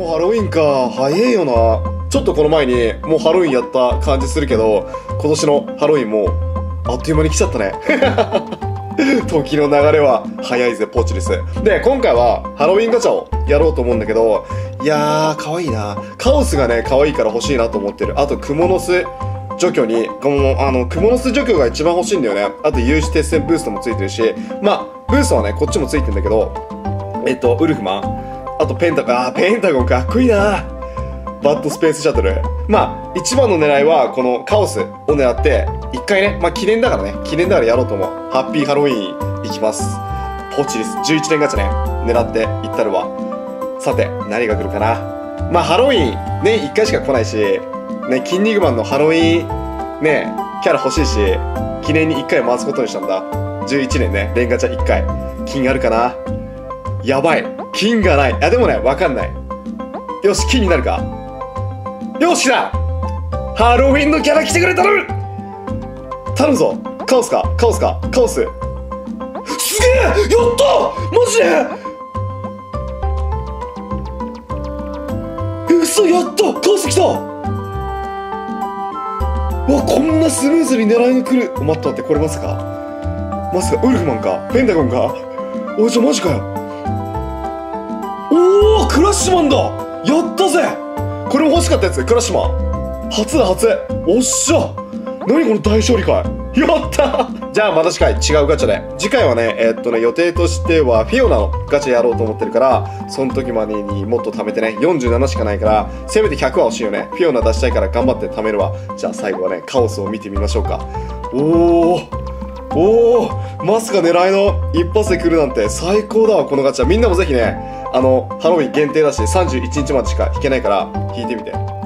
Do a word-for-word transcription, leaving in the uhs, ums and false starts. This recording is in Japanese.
もうハロウィンか。早えよな。ちょっとこの前にもうハロウィンやった感じするけど、今年のハロウィンもあっという間に来ちゃったね。時の流れは早いぜ、ポチリス。で、今回はハロウィンガチャをやろうと思うんだけど、いやー、かわいいな。カオスがね、かわいいから欲しいなと思ってる。あと、クモの巣除去に、この、あの、クモの巣除去が一番欲しいんだよね。あと、有刺鉄線ブーストもついてるし、まあ、ブーストはね、こっちもついてるんだけど、えっと、ウルフマン。あと、ペンタゴン。あー、ペンタゴンかっこいいな。バッドスペースシャトル。まあ、一番の狙いは、このカオスを狙って、一回ね、まあ、記念だからね、記念だからやろうと思う。ハッピーハロウィーンいきます。ポチリス、じゅういちねんガチャね、狙っていったるわ。さて、何が来るかな。まあ、ハロウィーン、ね、一回しか来ないし、ね、キン肉マンのハロウィーン、ね、キャラ欲しいし、記念に一回回すことにしたんだ。じゅういちねんね、レンガチャ一回。金あるかな。やばい。金がない。あ、でもね、わかんない。よし、金になるか。よし、来た。ハロウィンのキャラ来てくれ、頼む頼むぞ。カオスかカオスかカオス。すげえ、やったマジで。え、嘘、やった、カオス来た。うわ、こんなスムーズに狙いに来る。待って待って、これまさかまさかウルフマンかペンタゴンか。おい、じゃマジかよ。おお、クラッシュマンだ。やったぜ。これも欲しかったやつ、クラッシュマン。初だ初。おっしゃ。何この大勝利会。やったじゃあまた次回違うガチャで。次回はね、えー、っとね、予定としてはフィオナのガチャやろうと思ってるから、その時までにもっと貯めてね、よんじゅうななしかないから、せめてひゃくは欲しいよね。フィオナ出したいから頑張って貯めるわ。じゃあ最後はね、カオスを見てみましょうか。おー。おー。まさか狙いの一発で来るなんて最高だわ、このガチャ。みんなもぜひね、あの、ハロウィン限定だし、さんじゅういちにちまでしか引けないから、引いてみて。